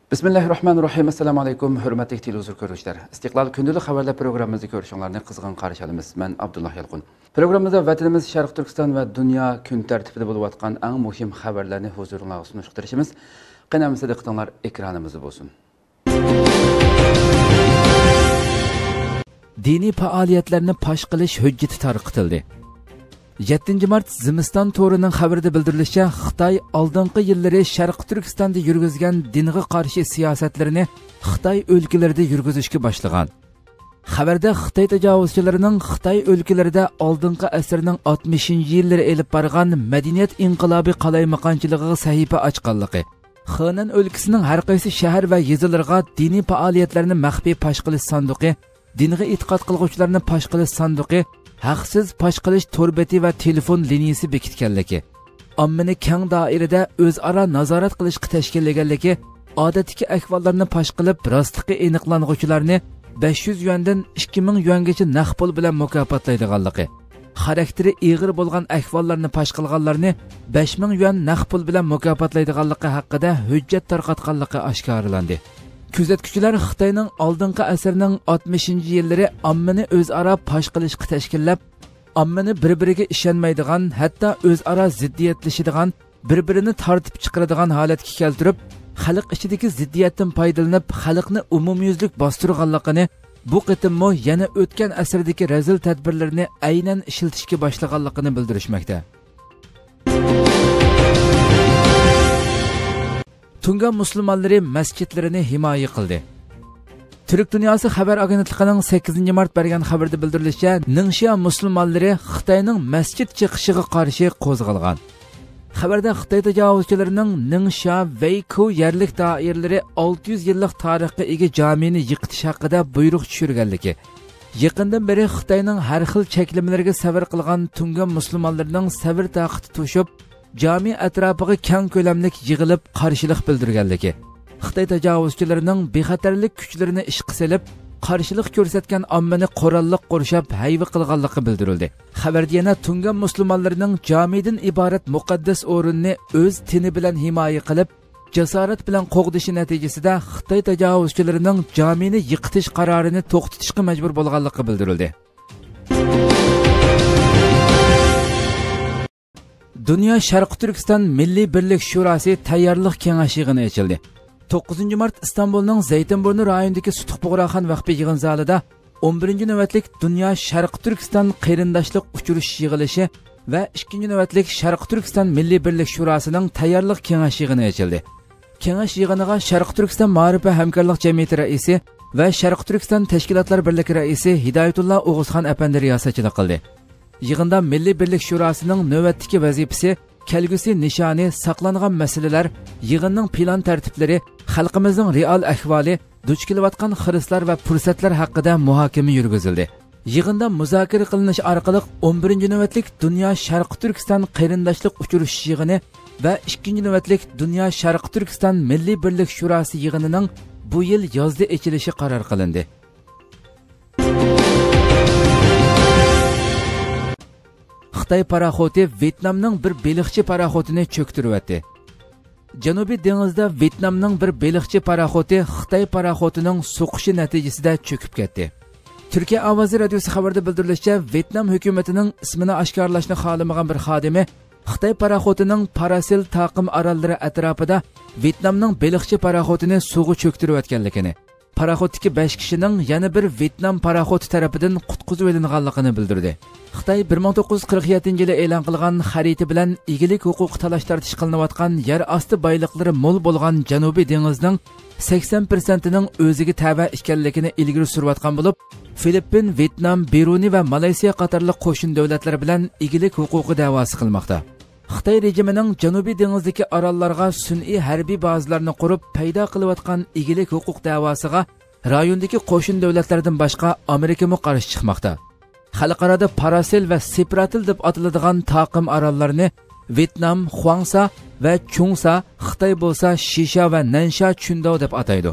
Bismillahirrahmanirrahim. Assalamu alaykum. Hurmatli televizor ko'ruvchilar. Istiqlol kundalik xabarlar programmamizni ko'rishinglarni qizg'in qarshi olamiz. Men Abdullah Yalqun. Programmamizda vatanimiz Sharq Turkiston va dunyo kun tartibida bo'lib o'tgan eng muhim xabarlarni huzuringizga sunishtirishimiz. Qanamizda diqqatinglar ekranimizda bo'lsin. Diniy faoliyatlarni pash qilish hujjati tarqitildi. 7 mart Zimiston to'rining xabarida bildirilishicha, Xitoy oldingi yillari Sharq Turkistonda yurgizgan dinga qarshi siyosatlarini Xitoy o'lkalarida yurgizishga boshlagan. Xabarda Xitoy tajovuzchilarining Xitoy o'lkalarida oldingi asrning 60-yillari elib borgan madaniyat inqilobi qalaymaqonchiligiga sahifa ochganligi, Xenan o'lkasining har qaysi shahar va yezilariga diniy faoliyatlarni maxfiy pash qilish sanduqi, dinga e'tiqod qiluvchilarni pash qilish sanduqi, haqsiz pash qilish to'rbeti va telefon liniyasi bekitganligi, ommani keng doirada o'zaro nazorat qilishga tashkillaganligi, odatdagi ahvollarni pash qilib, rostligi aniqlanuvchilarni 500 yuandan 2000 yuangacha naqd pul bilan mukofotlaydiganligi, xarakteri ig'ir bo'lgan ahvollarni pash qilganlarni 5000 yuan naqd pul bilan mukofotlaydiganligi haqida hujjat tarqatganligi oshkorlandi. Kuzatuvchilar Xitoyning oldingi asrning 60-yillari ommani o'zaro pash qilishga tashkillab, ommani bir-biriga ishonmaydigan, hatto o'zaro ziddiyatlashadigan, bir-birini tortib chiqaradigan holatga keltirib, xalq ichidagi ziddiyatdan foydalanib, xalqni umumyuzlik bostirganligini, bu qitimmo yana o'tgan asrdagi razil tadbirlarni aynan ishlatishga boshlaganligini bildirishmoqda. Tunga musulmonlari masjidlarini himoya qildi. Turk dunyosi xabar agentligining 8 mart bergan xabarda bildirilishicha, Ningxia musulmonlari Xitoyning masjid chiqishiga qarshi qo'zg'algan. Xabarda Xitoy tajovuzchilarining Ningxia Weikou yerlik doiralari 600 yillik tarixga ega jamini yiqitish haqida buyruq tushirganligi, yaqindan beri Xitoyning har xil cheklamalarga sabr qilgan tunga musulmonlarning sabr toqati to'shib, jami atrofiga keng ko'lamlik yig'ilib qarshilik bildirganligi, Xitoy tajovuzchilarining bexatarlik kuchlarini ishga solib, qarshilik ko'rsatgan ommani qurolliq qurshab hayva qilganligi bildirildi. Xabarda yana tungan musulmonlarning jamidan iborat muqaddas o'rinni o'z tini bilan himoya qilib, jasorat bilan qo'g'dishi natijasida Xitoy tajovuzchilarining jamini yiqitish qarorini to'xtatishga majbur bo'lganligi bildirildi. Dünya Sharq Turkiston Milliy Birlik Shurasi tayyorlik kengashi yig'ini ochildi. 9 mart İstanbulning Zaytinburnu rayonidagi Sutuq Bug'roxon vaqfi yig'in zalida 11-navbatlik Dünya Sharq Turkiston qarindoshlik uchirish yig'ilishi va 2-navbatlik Sharq Turkiston Milliy Birlik Shurasining tayyorlik kengashi yig'ini ochildi. Kengash yig'iniga Sharq Turkiston Ma'rif va hamkorlik jamiyati raisi va Sharq Turkiston tashkilotlar birligi raisi Hidoyatullo O'g'izxon apandi riyosatchilik qildi. Yig'inda Milliy Birlik Shurasining navbatdagi vazifasi, kelgusi nishoni, saqlangan masalalar, yig'inning plan tartiblari, xalqimizning real ahvoli, duch kelayotgan xirislar va fursatlar haqida muhokama yurgizildi. Yig'inda muzokara qilinish orqali 11-navbatlik Dunyo Sharq Turkiston qarindoshlik uchirish yig'ini va 2-navbatlik Dunyo Sharq Turkiston Milliy Birlik Shurasi yig'inining bu yil yozda ochilishi qaror qilindi. Xitoy paraxoti Vyetnamning bir beliqchi paraxotini cho'ktirib Janubiy dengizda Vyetnamning bir beliqchi paraxoti Xitoy paraxotining so'qishi natijasida cho'kib ketdi. Turkiya ovozi radiosi xabarida bildirilishicha, Vyetnam hukumatining ismini oshkorlashni xohlamagan bir xodimi Xitoy paraxotining Parasil taqim orollari atrofida Vyetnamning beliqchi paraxotini suvga cho'ktirayotganligini, paraxotdagi 5 kishining yana bir Vyetnam paraxoti tarafidan qutqizib olinganligini bildirdi. Xitoy 1947-yili e'lon qilgan xarita bilan egilik huquqi talash-tartish qilinayotgan yer osti boyliqlari mo'l bo'lgan Janubiy dengizning 80%ning o'ziga tava ekanligini ilgari surayotgan bo'lib, Filippin, Vyetnam, Bruney va Malayziya qatorli qo'shni davlatlar bilan egilik huquqi da'vosi qilmoqda. Xitoy rejimining Janubiy dengizdagi orollarga sun'iy harbiy bazalarni qurib, paydo qilayotgan egilik huquq da'vosiga rayondagi qo'shni davlatlardan boshqa Amerika mu qarshi chiqmoqda. Xalqarada Parasil va Sepratil deb ataladigan taqim orollarni Vyetnam, Huangsa va Chungsa, Xitoy bo'lsa Shisha va Nansha Chundao deb ataydi.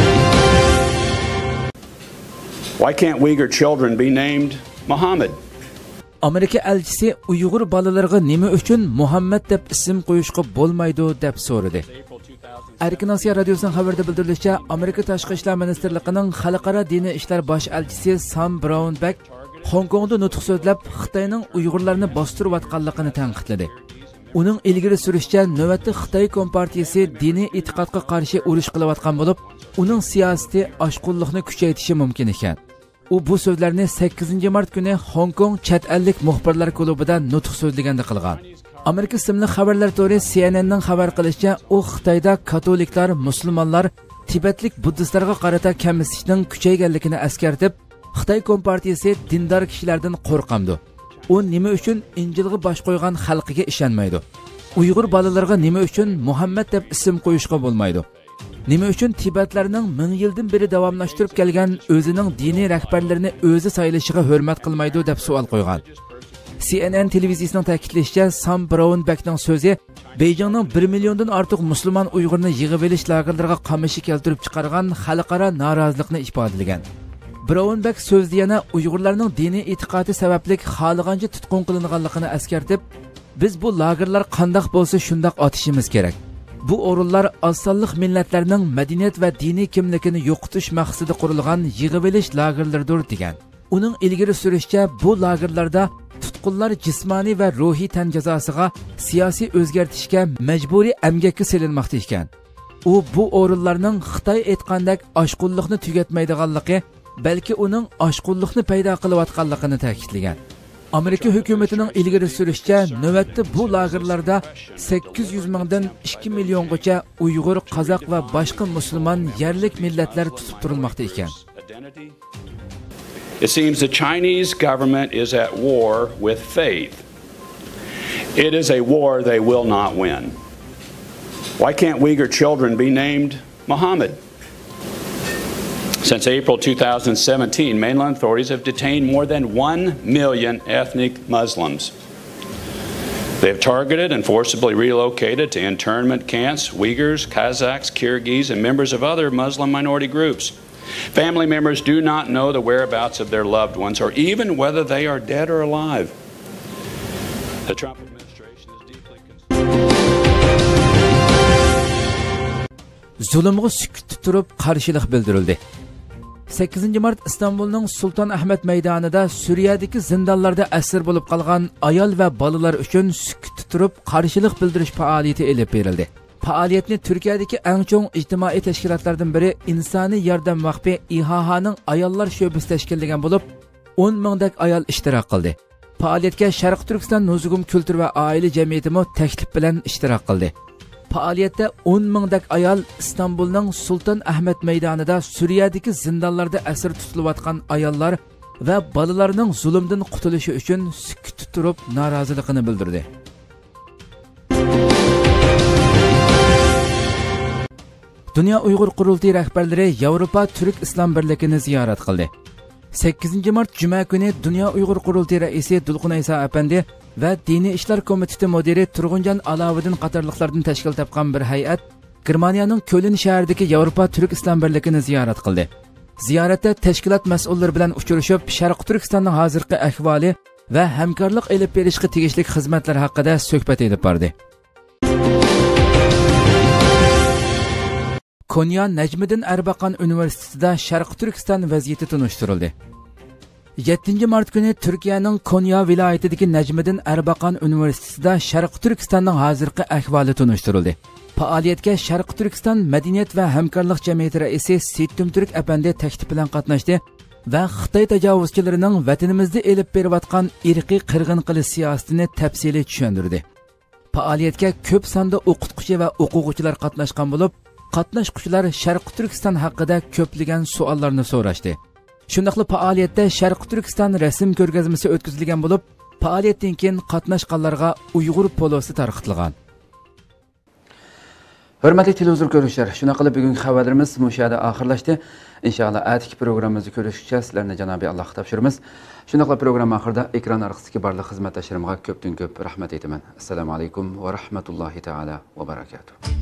Why can't Uyghur children be named Muhammad? Amerika elchisi Uyg'ur bolalarga nima uchun Muhammad deb ism qo'yishga bo'lmaydi deb so'radi. Erkin Osiyo radiosining xabarida bildirilishicha, Amerika Tashqi ishlar ministrligining xalqaro diniy ishlar bosh elchisi Sam Brownback Hong Kongda nutq so'zlab Xitoyning Uyg'urlarni bostirayotganligini tanqidladi. Uning ilgari surishicha, navbatda Xitoy Kompartiyasi diniy e'tiqodga qarshi urush qilayotgan bo'lib, uning siyosati oshqunlikni kuchaytirishi mumkin ekan. U bu so'zlarni 8 mart kuni Hong Kong chet ellik muxbirlar klubida nutq so'zlaganda qilgan. Amerika ismli xabarlar to'ri CNNning xabar qilishicha, u Xitoyda katoliklar, musulmonlar, Tibetlik buddistlarga qarata kamsitishning kuchayganligini eskartib, Xitoy Kompartiyasi dindor kishilardan qo'rqamdi. U nima uchun Injilga bosh qo'ygan xalqiga ishonmaydi? Uyg'ur bolalarga nima uchun Muhammad deb ism qo'yishga bo'lmaydi? Nima uchun Tibetlarning 1000 yildan beri davomlashtirib kelgan o'zining diniy rahbarlarini o'zi saylashiga hurmat qilmaydi deb savol qo'ygan. CNN televiziyasining ta'kidlashicha, Sam Brownbackning so'zi Beijingning 1 milliondan ortiq musulmon Uyg'urni yig'ib olish lagerlariga qamishi keltirib chiqargan xalqaro norozilikni ifodalagan. Brownback so'zda yana Uyg'urlarning diniy e'tiqodi sababli xohlagancha tutqun qilinganligini eskartib, biz bu lagerlar qandoq bo'lsa shundoq otishimiz kerak. Bu o'rinlar osonliq millatlarning madaniyat va diniy kimligini yo'qotish maqsadida qurilgan yig'ib olish lagerlaridir degan. Uning ilgari surishicha, bu lagerlarda tutqunlar jismoniy va ruhiy tan jazosiga, siyosiy o'zgartishga majburiy emgakka selinmoqda ekan. U bu o'rinlarning Xitoy aytgandek oshqunlikni tugatmaydiganligi, balki uning oshqunlikni paydo qilayotganligini ta'kidlagan. Amerika hukumatining ilgari surishicha, navbatda bu lagerlarda 800 mingdan 2 milliongacha Uyg'ur, Qozoq va boshqa musulmon yerlik millatlar tutib turilmoqda ekan. It seems the Chinese government is at war with faith. It is a war they will not win. Why can't Uyghur children be named Muhammad? Since April 2017, mainland authorities have detained more than 1 million ethnic Muslims. They have targeted and forcibly relocated to internment camps Uyghurs, Kazakhs, Kyrgyz, and members of other Muslim minority groups. Family members do not know the whereabouts of their loved ones or even whether they are dead or alive. The Trump administration is deeply concerned. Zulmga sukut turib qarshilik bildirildi. 8 mart İstanbulning Sultan Ahmed maydonida Suriyadagi zindonlarda asir bo'lib qolgan ayol va bolalar uchun sukut turib qarshilik bildirish faoliyati olib berildi. Faoliyatni Turkiyadagi eng chong ijtimoiy tashkilotlardan biri Insoniy yordam vaqfi IHHning ayollar sho'basi tashkillagan bo'lib, 10 mingdak ayol ishtirok qildi. Faoliyatga Sharq Turkiston Nuzugum kultur va oila jamiyati mo taklif bilan ishtirok qildi. Faoliyatda 10 mingdak ayol İstanbulning Sultan Ahmed maydonida Suriyadagi zindonlarda asir tutilayotgan ayollar va bolalarning zulmdan qutulishi uchun sukut turib noroziligini bildirdi. Dünya Uyg'ur qurultiyi rahbarlari Yevropa Türk İslam birligini ziyorat qildi. 8 mart Cuma kuni Dünya Uyg'ur qurultiyi raisi Dulqin Aysa apandi va Diniy ishlar komiteti mudiri Turg'unjon Aloviddin qatorliqlardan tashkil topgan bir hay'at Germaniyaning Köln shahridagi Yevropa Türk İslam birligini ziyorat qildi. Ziyoratda tashkilot mas'ullari bilan uchrashib, Sharq Turkistonning hozirgi ahvoli va hamkorlik olib berishga tegishli xizmatlar haqida suhbat olib bordi. Konya Najmiddin Erbaqan Universitetida Sharq Turkiston vaziyati tunishtirildi. 7 mart kuni Turkiyaning Konya viloyatidagi Najmiddin Erbaqan Universitetida Sharq Turkistonning hozirgi ahvoli tunishtirildi. Faoliyatga Sharq Turkiston Madaniyat va hamkorlik jamiyati raisi Seytumturk apandi taklif bilan qatnashdi va Xitoy tajovuzchilarining vatanimizda elib berayotgan irqiy qirg'in qilish siyosatini tafsiliy tushuntirdi. Faoliyatga ko'p sonda o'qituvchi va o'quvchilar qatnashgan bo'lib, qatnashuvchilar Sharq Turkiston haqida ko'plagan savollarni so'rashdi. Shundaqli faoliyatda Sharq Turkiston rasm ko'rgazmasi o'tkazilgan bo'lib, faoliyatdan keyin qatnashganlarga Uyg'ur polosi tarqatilgan. Hurmatli televizor ko'ruvchilar, shuna qilib bugungi xabarlarimiz mushada oxirlashdi. Inshaalloh atiki programmamizni ko'rishgacha sizlarni Janobiy Alloh topshiramiz. Shuna qilib program oxirida ekran orqasidagi barcha xizmatdoshlarimga ko'pdan ko'p rahmat aytaman. Assalomu alaykum va rahmatullohi taala va barakatuh.